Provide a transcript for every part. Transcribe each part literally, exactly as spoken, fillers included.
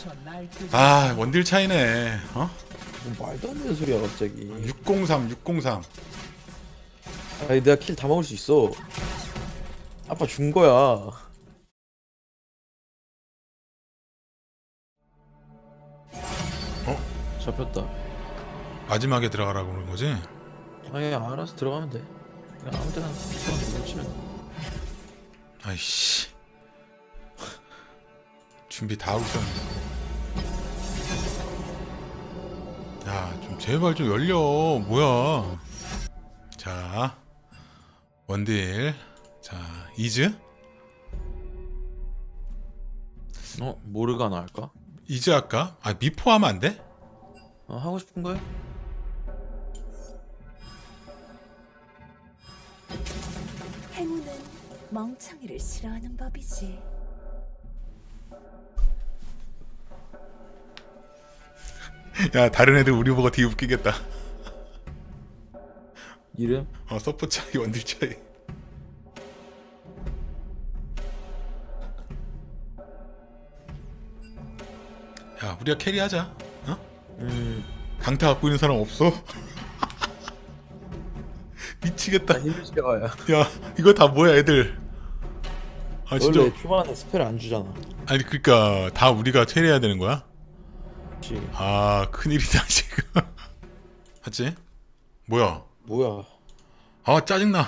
아 원딜 차이네. 어? 뭐 말도 안 되는 소리야 갑자기. 육공삼 육공삼. 아니 내가 킬 다 먹을 수 있어. 아빠 준 거야. 어? 잡혔다. 마지막에 들어가라고 그러는 거지? 아니 알아서 들어가면 돼. 그냥 아무 때나 들어가서 치면 돼. 아이씨. 준비 다 하고 있었는데. 야, 좀 제발 좀 열려. 뭐야? 자, 원딜. 자, 이즈. 어? 모르가나 할까? 이즈 할까? 아, 미포 하면 안 돼? 어, 하고 싶은 거야? 행운은 멍청이를 싫어하는 법이지. 야, 다른 애들 우리 보고 되게 웃기겠다. 이름? 어, 서포 차이, 원딜 차이. 야, 우리가 캐리하자. 어? 음... 강타 갖고 있는 사람 없어? 미치겠다. 힐즈가야. 야, 이거 다 뭐야, 애들. 아, 진짜. 원래 초반에 스펠 안 주잖아. 아니, 그니까, 다 우리가 캐리해야 되는 거야? 그치. 아, 큰일이다, 지금. 맞지? 뭐야? 뭐야? 아, 짜증나.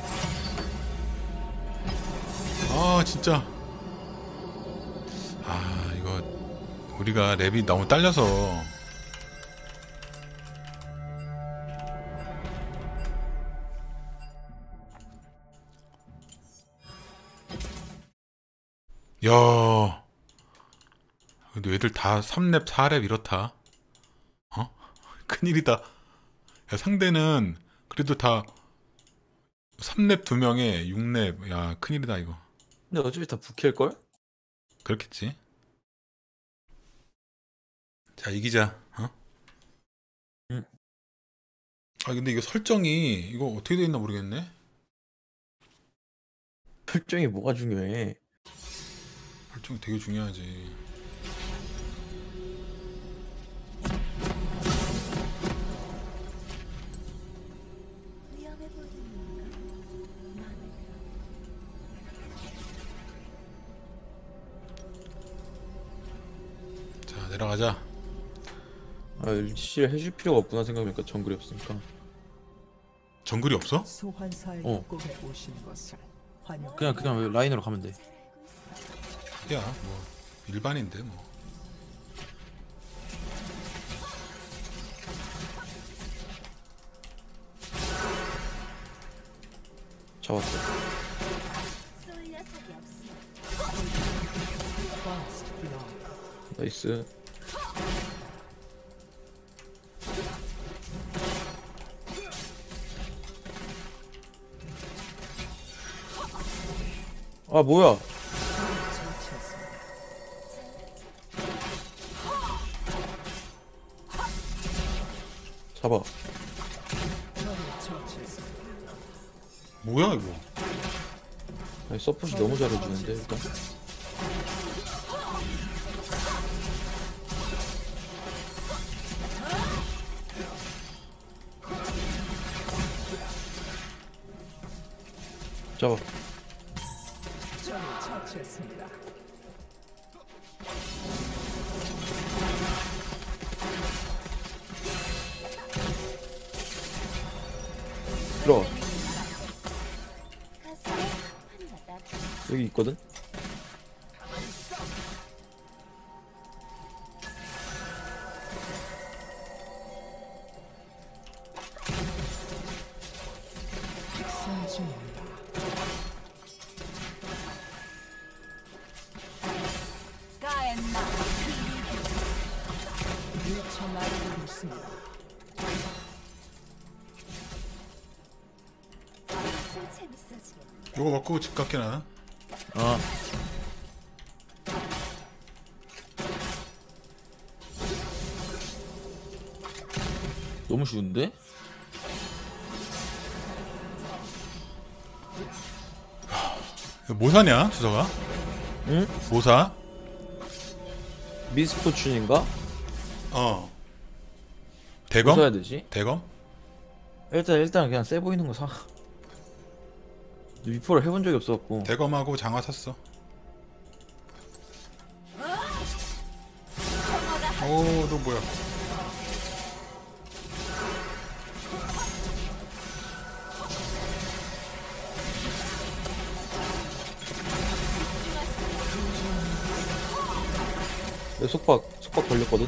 아, 진짜. 아, 이거 우리가 랩이 너무 딸려서. 야, 근데 애들 다 삼 렙, 사 렙 이렇다. 어? 큰일이다. 야, 상대는 그래도 다 삼 렙 두 명에 육 렙. 야, 큰일이다 이거. 근데 어차피 다 부킬걸? 그렇겠지. 자, 이기자. 어? 응. 아, 근데 이거 설정이 이거 어떻게 돼 있나 모르겠네. 설정이 뭐가 중요해? 설정이 되게 중요하지. 위험해 보이는 마음에 들어. 자, 내려가자. 아, 일치를 해줄 필요가 없구나 생각해보니까 정글이 없으니까. 정글이 없어? 소환사의 어. 꿈에 오신 것을 환영. 그냥 그냥 라인으로 가면 돼. 야, 뭐 일반인데 뭐. 잡았어. 쏠 녀석이 없으면 First blood. 나이스. 아 뭐야? 잡아. 뭐야 이거? 아니, 서폿이 너무 잘해주는데 일단. 잡아. 적을 처치했습니다. 들어가. 가슴에 한바닥. 여기 있거든. 승진입니다. 가엔나 미쳐 날리고 있습니다. 슬슬 재밌어지겠네. 이거 먹고 집 갈게 나. 아. 너무 쉬운데? 뭐 사냐, 주서가? 응? 뭐 사? 미스포춘인가? 어. 뭐 대검? 써야 되지? 대검? 일단 일단 그냥 세 보이는 거 사. 위포를 해본 적이 없어갖고. 대검하고 장화 샀어. 오, 너 뭐야? 내 속박 속박 걸렸거든.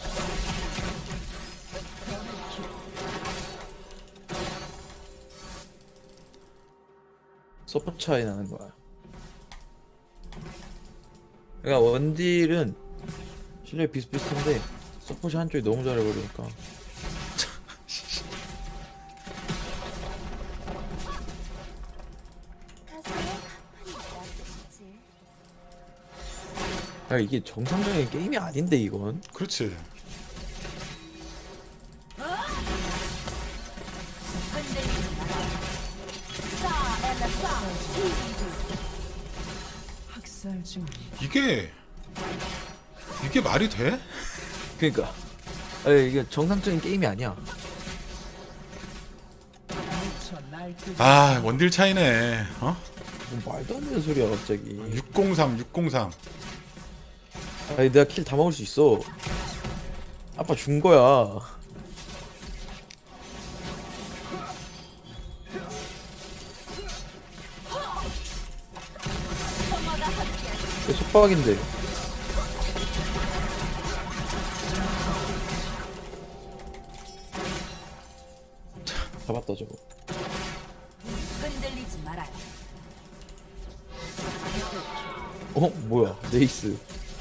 서포 차이 나는 거야. 그러니까 원딜은 실력 비슷비슷한데 서폿이 한쪽이 너무 잘해버리니까. 가슴에 가만히 놔두시지. 야 이게 정상적인 게임이 아닌데 이건. 그렇지. 흔들리지 마라. 싸, 엘라, 싸. 학살 중. 이게 이게 말이 돼? 그러니까 아 이게 정상적인 게임이 아니야. 미쳐 날뛰고 아, 원딜 차이네. 어? 뭐 말도 안 되는 소리야 갑자기. 육공삼, 육공삼. 아니 내가 킬 다 먹을 수 있어. 아빠 준 거야. 내 속박인데. 잡았다 저거. 흔들리지 마라. 어 뭐야 네이스.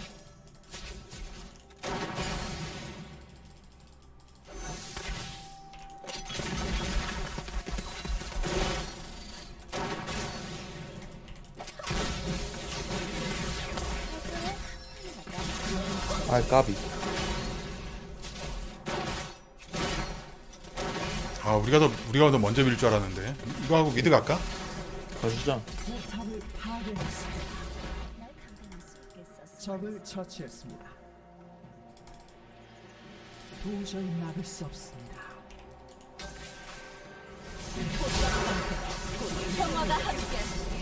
아 까비. 아, 우리가 더 우리가 더 먼저 밀 줄 알았는데. 이거 하고 미드 갈까? 가주자. 포탑을 파괴했습니다. 날 감당할 수 있겠어. 적을 처치했습니다. 도저히 막을 수 없습니다. 평화가 함께.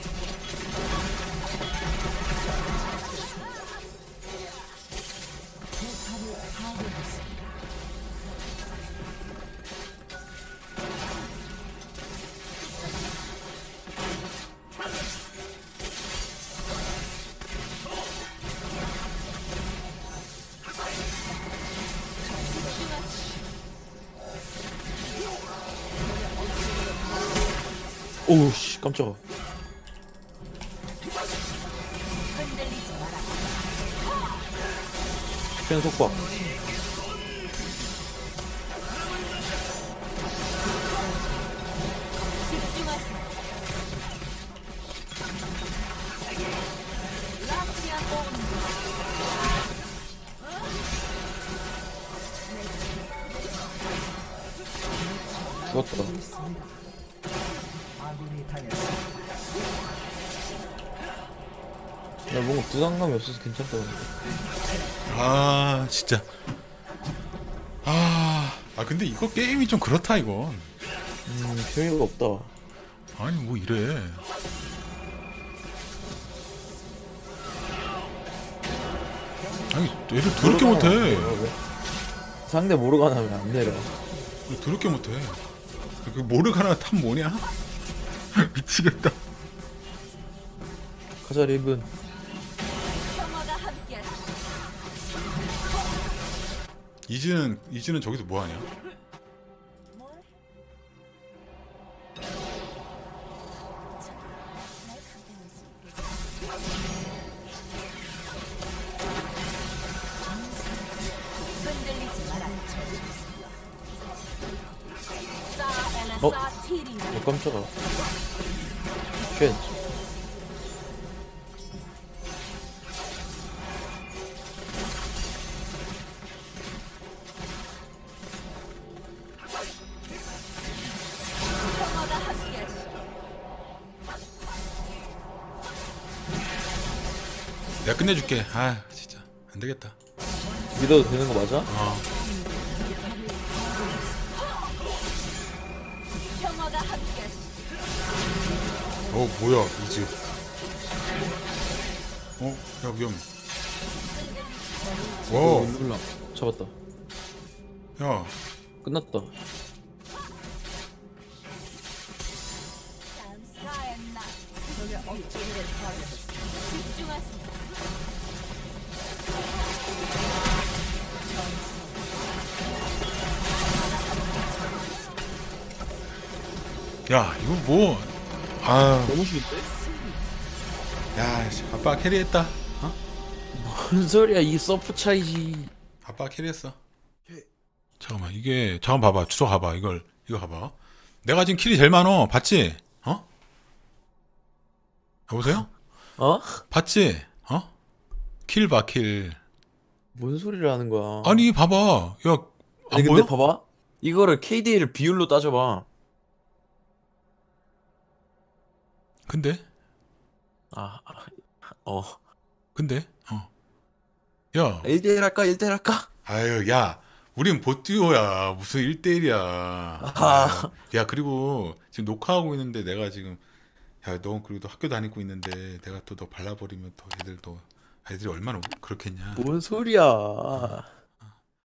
포탑을 파괴했습니다. 오우씨 깜짝아. 흔들리지 마라. 펜 속박. 집중하세요. 라스리아 온. 죽었다. 있습니다. 아군이 당했습니다. 나 뭔가 부담감이 없어서 괜찮다 근데. 아, 진짜. 아, 아 근데 이거 게임이 좀 그렇다 이건. 음 재미가 없다. 아니 뭐 이래. 아니 얘들 더럽게 못해. 왜? 상대 모르가나 하면 안 내려. 더럽게 못해. 그 모르가나 탑 뭐냐? 미치겠다. 가자 리븐. 평화가 함께. 이즈는 이즈는 저기서 뭐 하냐? 뭘? 자, 날 감당할 수 있겠어. 흔들리지 마라. 싸, 엘라, 어? 싸, 티리. 어 깜짝아. 쉣. 평화가 함께. 내가 끝내줄게. 아 진짜 안 되겠다. 믿어도 되는 거 맞아? 어. 평화가 함께하시. 어 뭐야 이제. 어? 야 위험해. 와. 룰라 잡았다. 야. 끝났다. 나의 나. 적의 억제기를 파괴했습니다. 집중하세요. 야 이거 뭐. 아. 너무 쉬운데? 야 씨, 아빠 캐리했다. 어? 뭔 소리야, 이 서프 차이지. 아빠 캐리했어. 잠깐만 이게 잠깐 봐봐 주소 가봐 이걸 이거 가봐. 내가 지금 킬이 제일 많어 봤지? 어? 여보세요? 어? 봤지? 어? 킬 봐 킬. 뭔 소리를 하는 거야? 아니 봐봐. 야 안 아니 근데 보여? 봐봐. 이거를 케이디에이를 비율로 따져봐. 근데 아, 아, 어. 근데 어. 야 일 대일 할까? 일 대일 할까? 아유 야 우린 보듀오야 무슨 일 대일이야. 아. 야 그리고 지금 녹화하고 있는데 내가 지금 야 너 그리고 학교 다니고 있는데 내가 또 너 발라버리면 또 애들 또 애들이 얼마나 그렇겠냐. 뭔 소리야?